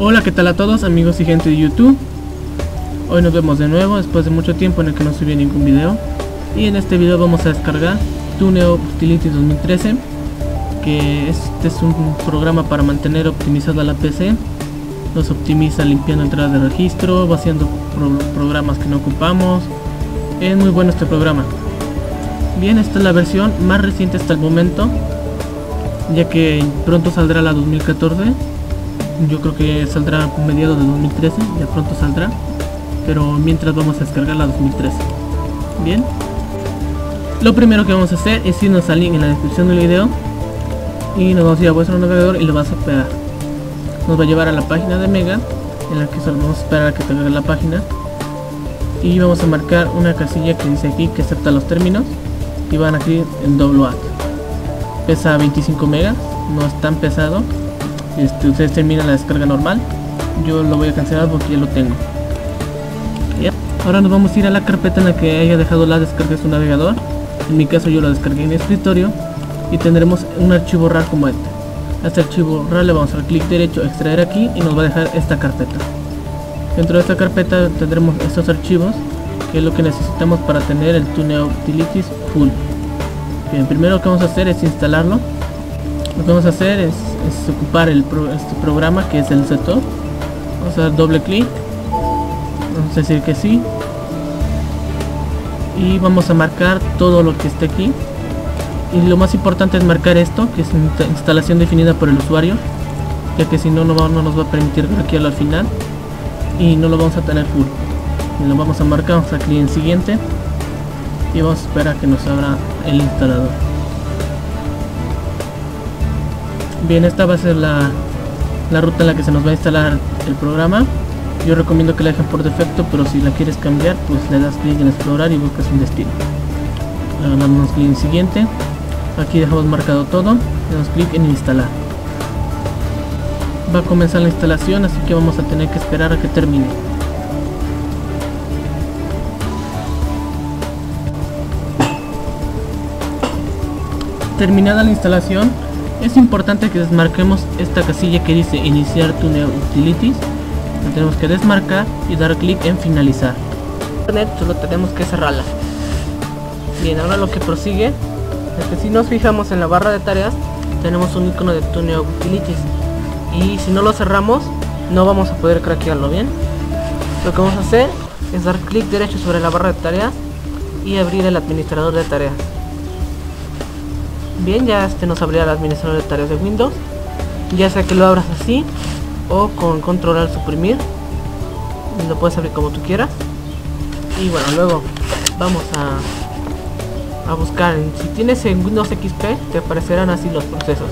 Hola, ¿qué tal a todos amigos y gente de YouTube? Hoy nos vemos de nuevo después de mucho tiempo en el que no subí ningún video. Y en este video vamos a descargar TuneOp Utilities 2013, que este es un programa para mantener optimizada la PC. Nos optimiza limpiando entradas de registro, vaciando programas que no ocupamos. Es muy bueno este programa. Bien, esta es la versión más reciente hasta el momento, ya que pronto saldrá la 2014. Yo creo que saldrá a mediados de 2013, ya pronto saldrá, pero mientras vamos a descargar la 2013. Bien, lo primero que vamos a hacer es irnos al link en la descripción del video y nos vamos a ir a vuestro navegador y lo vas a pegar. Nos va a llevar a la página de Mega, en la que solo vamos a esperar a que te cargue la página, y vamos a marcar una casilla que dice aquí que acepta los términos y van aquí en download. Pesa 25 megas, no es tan pesado. Ustedes terminan la descarga normal. Yo lo voy a cancelar porque ya lo tengo. ¿Ya? Ahora nos vamos a ir a la carpeta en la que haya dejado la descarga de su navegador. En mi caso yo lo descargué en mi escritorio y tendremos un archivo RAR como este. A este archivo RAR le vamos a dar clic derecho, extraer aquí, y nos va a dejar esta carpeta. Dentro de esta carpeta tendremos estos archivos, que es lo que necesitamos para tener el TuneOp Utilities full. Bien, primero lo que vamos a hacer es instalarlo. Lo que vamos a hacer es ocupar este programa, que es el setup. Vamos a dar doble clic, vamos a decir que sí, y vamos a marcar todo lo que esté aquí. Y lo más importante es marcar esto, que es instalación definida por el usuario, ya que si no, no nos va a permitir hackearlo al final y no lo vamos a tener full. Y lo vamos a marcar, vamos a dar clic en siguiente y vamos a esperar a que nos abra el instalador. Bien, esta va a ser la ruta en la que se nos va a instalar el programa. Yo recomiendo que la dejen por defecto, pero si la quieres cambiar, pues le das clic en explorar y buscas un destino. Le damos clic en siguiente. Aquí dejamos marcado todo, le damos clic en instalar. Va a comenzar la instalación, así que vamos a tener que esperar a que termine. Terminada la instalación, es importante que desmarquemos esta casilla que dice iniciar TuneOp Utilities. La tenemos que desmarcar y dar clic en finalizar. Solo tenemos que cerrarla. Bien, ahora lo que prosigue es que si nos fijamos en la barra de tareas tenemos un icono de TuneOp Utilities, y si no lo cerramos no vamos a poder craquearlo. Bien, lo que vamos a hacer es dar clic derecho sobre la barra de tareas y abrir el administrador de tareas. Bien, ya nos abrirá el administrador de tareas de Windows, ya sea que lo abras así o con control al suprimir, lo puedes abrir como tú quieras. Y bueno, luego vamos a buscar, si tienes en Windows XP te aparecerán así los procesos.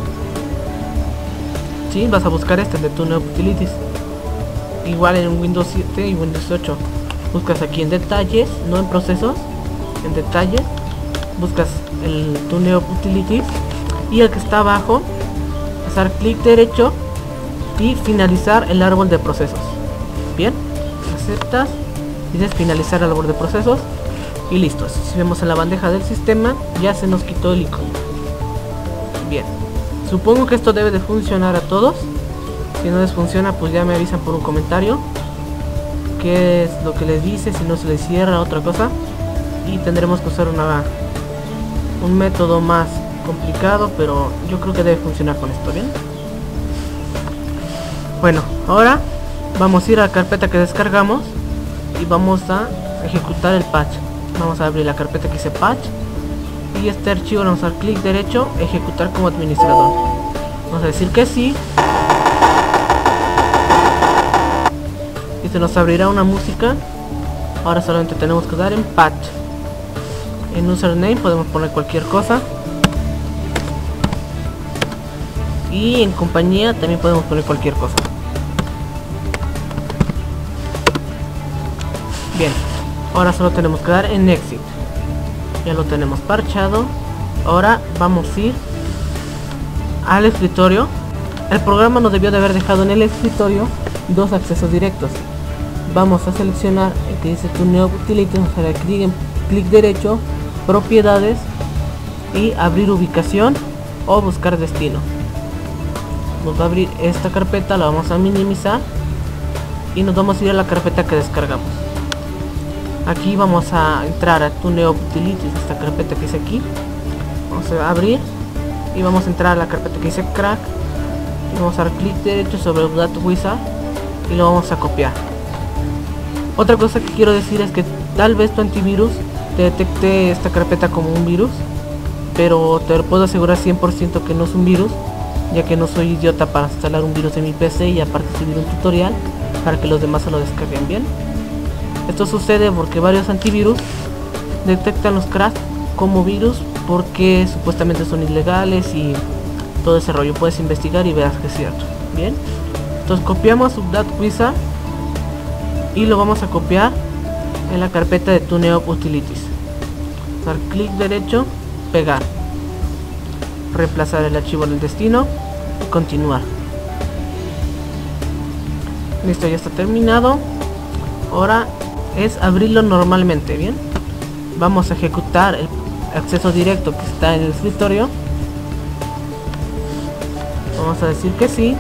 Sí, vas a buscar este de TuneOp Utilities. Igual en Windows 7 y Windows 8 buscas aquí en detalles, no en procesos, en detalles buscas el TuneOp Utilities, y el que está abajo es dar clic derecho y finalizar el árbol de procesos. Bien, aceptas y dices finalizar el árbol de procesos y listo. Si vemos en la bandeja del sistema ya se nos quitó el icono. Bien, supongo que esto debe de funcionar a todos. Si no les funciona, pues ya me avisan por un comentario qué es lo que les dice, si no se les cierra otra cosa, y tendremos que usar un método más complicado, pero yo creo que debe funcionar con esto. Bien, bueno, ahora vamos a ir a la carpeta que descargamos y vamos a ejecutar el patch. Vamos a abrir la carpeta que dice patch, y este archivo le vamos a dar clic derecho, ejecutar como administrador. Vamos a decir que sí, y se nos abrirá una música. Ahora solamente tenemos que dar en patch. En username podemos poner cualquier cosa, y en compañía también podemos poner cualquier cosa. Bien, ahora solo tenemos que dar en exit. Ya lo tenemos parchado. Ahora vamos a ir al escritorio. El programa nos debió de haber dejado en el escritorio dos accesos directos. Vamos a seleccionar el que dice TuneOp Utilities, vamos a dar clic derecho, propiedades, y abrir ubicación o buscar destino. nos va a abrir esta carpeta, la vamos a minimizar y nos vamos a ir a la carpeta que descargamos. Aquí vamos a entrar a TuneUp Utilities, esta carpeta que dice aquí. Vamos a abrir y vamos a entrar a la carpeta que dice Crack y vamos a dar clic derecho sobre Update Wizard y lo vamos a copiar. Otra cosa que quiero decir es que tal vez tu antivirus te detecte esta carpeta como un virus, pero te lo puedo asegurar 100% que no es un virus, ya que no soy idiota para instalar un virus en mi PC y aparte subir un tutorial para que los demás se lo descarguen bien. Esto sucede porque varios antivirus detectan los cracks como virus porque supuestamente son ilegales y todo ese rollo. Puedes investigar y verás que es cierto. Bien, entonces copiamos Update Wizard y lo vamos a copiar en la carpeta de TuneUp Utilities. Dar clic derecho, pegar, reemplazar el archivo en el destino y continuar. Listo, ya está terminado. Ahora es abrirlo normalmente. Bien, vamos a ejecutar el acceso directo que está en el escritorio. Vamos a decir que sí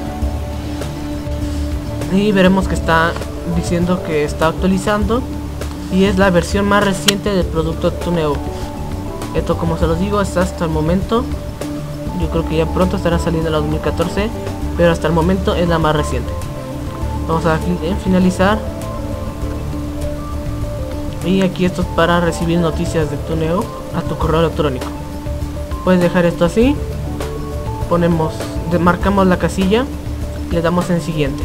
y veremos que está diciendo que está actualizando y es la versión más reciente del producto TuneUp. Esto, como se los digo, es hasta el momento. Yo creo que ya pronto estará saliendo la 2014, pero hasta el momento es la más reciente. Vamos a dar clic en finalizar y aquí esto es para recibir noticias de TuneUp a tu correo electrónico. Puedes dejar esto así, marcamos la casilla, le damos en siguiente,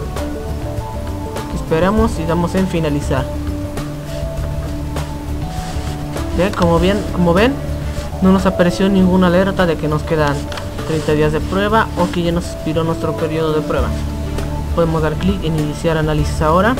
esperamos y damos en finalizar. Bien, como ven, no nos apareció ninguna alerta de que nos quedan 30 días de prueba o que ya nos expiró nuestro periodo de prueba. Podemos dar clic en iniciar análisis ahora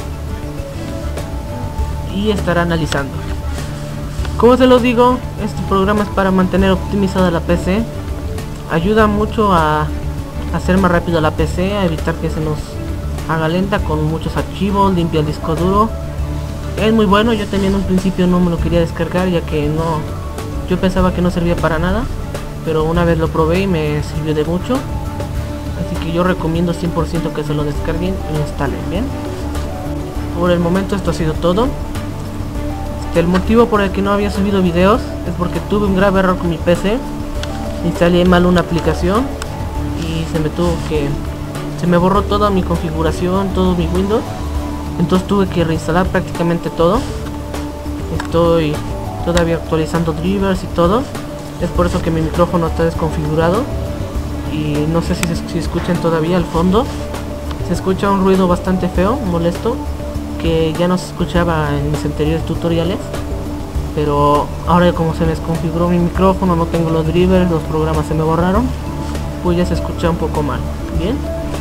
y estará analizando. Como se los digo, este programa es para mantener optimizada la PC. Ayuda mucho a hacer más rápido la PC, a evitar que se nos haga lenta con muchos archivos, limpia el disco duro. Es muy bueno. Yo también en un principio no me lo quería descargar, ya que yo pensaba que no servía para nada, pero una vez lo probé y me sirvió de mucho. Así que yo recomiendo 100% que se lo descarguen y instalen. Bien, por el momento esto ha sido todo. El motivo por el que no había subido videos es porque tuve un grave error con mi PC. Instalé mal una aplicación y se me borró toda mi configuración, todo mi Windows. Entonces tuve que reinstalar prácticamente todo. Estoy todavía actualizando drivers y todo. Es por eso que mi micrófono está desconfigurado y no sé si escuchan todavía al fondo. Se escucha un ruido bastante feo, molesto, que ya no se escuchaba en mis anteriores tutoriales, pero ahora como se me desconfiguró mi micrófono, no tengo los drivers, los programas se me borraron, pues ya se escucha un poco mal. Bien,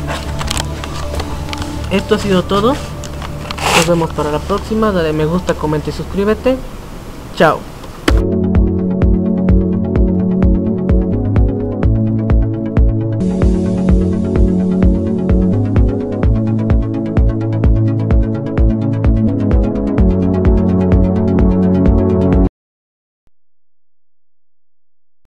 esto ha sido todo. Nos vemos para la próxima. Dale me gusta, comenta y suscríbete. Chao.